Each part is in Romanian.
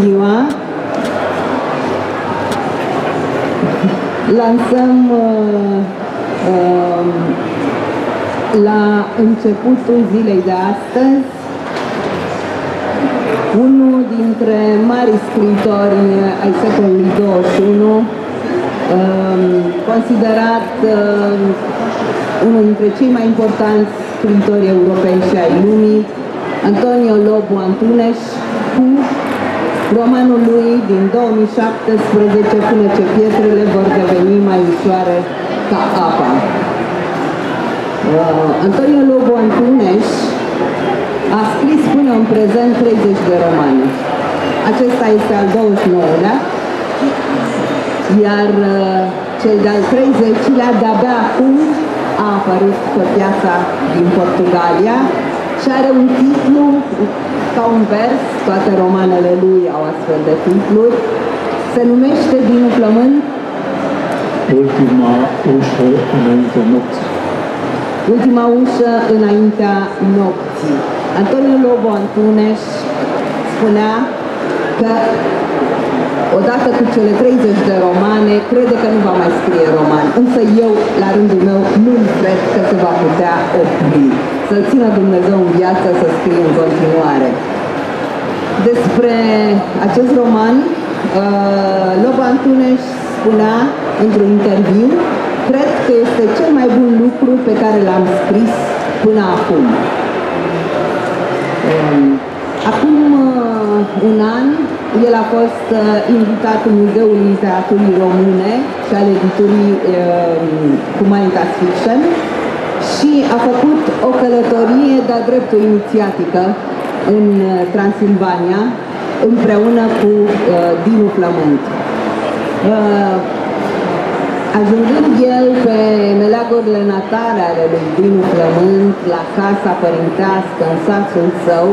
ziua! Lansăm la începutul zilei de astăzi unul dintre mari scriitori ai secolului 21, considerat unul dintre cei mai importanți scriitori europeni și ai lumii, Antonio Lobu Antunes, cu romanul lui din 2017, Până ce pietrele vor deveni mai ușoare ca apa. Antonio Lobu Antunes a scris până în prezent 30 de romane. Acesta este al 29-lea, iar cel de-al 30-lea de-abia acum a apărut pe piața din Portugalia și are un titlu ca un vers, toate romanele lui au astfel de titluri, se numește Din plământ Ultima ușă înaintea nopții. Ultima ușă înaintea nopții. Antonio Lobu Antunes spunea că odată cu cele 30 de romane, crede că nu va mai scrie roman. Însă eu, la rândul meu, nu-mi cred că se va putea opri. Să-l țină Dumnezeu în viață să scrie în continuare. Despre acest roman, Lobu Antunes spunea într-un interviu: cred că este cel mai bun lucru pe care l-am scris până acum. Acum un an, el a fost invitat în Muzeul Literaturii Române și al editurii Humanitas Fiction și a făcut o călătorie de-a dreptul inițiatică în Transilvania, împreună cu Dinu Plământ. Ajungând el pe meleagurile natale ale lui Dinu Plământ, la casa părintească, în satul său,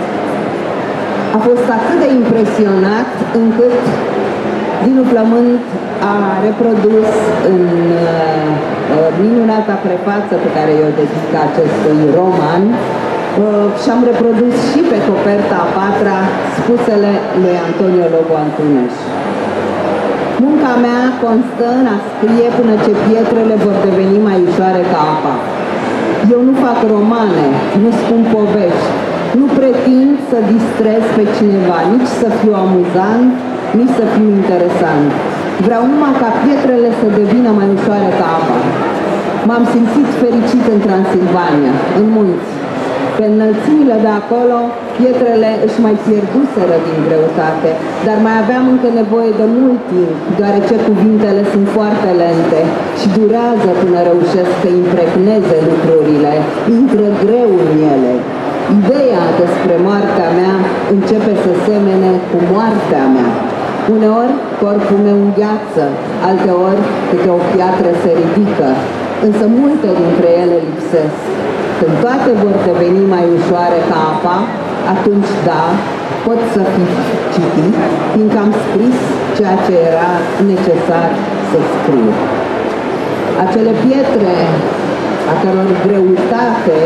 a fost atât de impresionat încât Dinu Plământ a reprodus în minunata prefață pe care i-o dedică acestui roman și am reprodus și pe coperta a patra spusele lui Antonio Lobu Antunes. Munca mea constă în a scrie până ce pietrele vor deveni mai ușoare ca apa. Eu nu fac romane, nu spun povești, nu pretind să distrez pe cineva, nici să fiu amuzant, nici să fiu interesant. Vreau numai ca pietrele să devină mai ușoare ca apa. M-am simțit fericit în Transilvania, în munți. Pe înălțimile de acolo, pietrele își mai pierduseră din greutate, dar mai aveam încă nevoie de mult timp, deoarece cuvintele sunt foarte lente și durează până reușesc să impregneze lucrurile, intră greu în ele. Ideea despre moartea mea începe să semene cu moartea mea. Uneori corpul meu îngheață, alteori câte o piatră se ridică, însă multe dintre ele lipsesc. Când toate vor deveni mai ușoare ca apa, atunci da, pot să fi citit, fiindcă am scris ceea ce era necesar să scriu. Acele pietre a căror greutate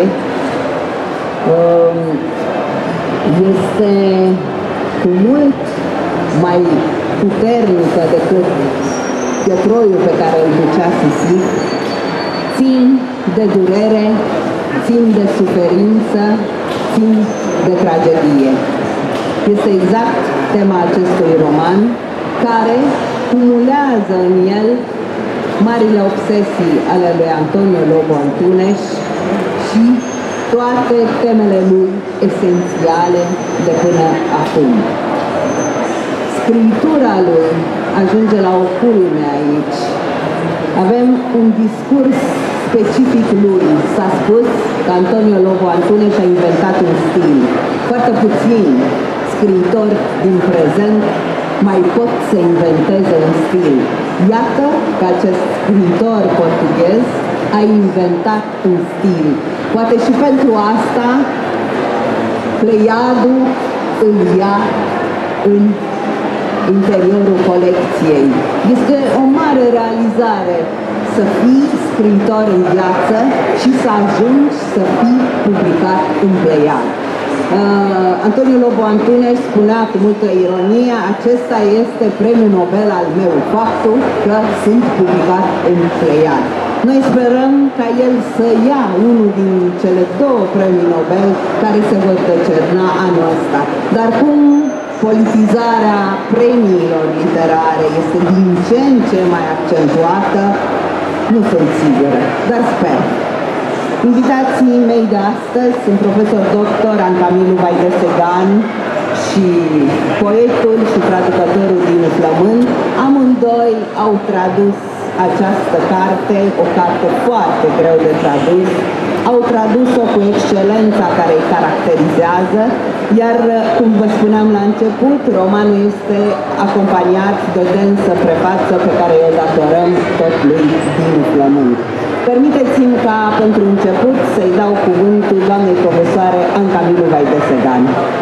este cu mult mai puternică decât pietroiul pe care îl ducea Sisif, țin de durere, țin de suferință, țin de tragedie. Este exact tema acestui roman, care cumulează în el marile obsesii ale lui Antonio Lobu Antunes și toate temele lui esențiale de până acum. Scriitura lui ajunge la o culme aici. Avem un discurs specific lui. S-a spus că Antonio Lobu Antunes a inventat un stil. Foarte puțini scriitori din prezent mai pot să inventeze un stil. Iată că acest scriitor portughez a inventat un stil. Poate și pentru asta Pleiadul îl ia în interiorul colecției. Este o mare realizare să fii scriitor în viață și să ajungi să fii publicat în Pleiad. Antonio Lobu Antunes spunea cu multă ironie: acesta este premiul Nobel al meu, faptul că sunt publicat în Pleiad. Noi sperăm ca el să ia unul din cele 2 premii Nobel care se vor decerna anul ăsta. Dar cum politizarea premiilor literare este din ce în ce mai accentuată, nu sunt sigură, dar sper. Invitații mei de astăzi sunt profesor doctor Ancamilu Vaidesegan și poetul și traducătorul Dinu Flămân. Amândoi au tradus această carte, o carte foarte greu de tradus. Au tradus-o cu excelența care îi caracterizează, iar, cum vă spuneam la început, romanul este acompaniat de o densă prefață pe care o datorăm tot lui Dinu Flămân. Permiteți-mi ca, pentru început, să-i dau cuvântul doamnei profesoare Ancamilu Vaidesegan.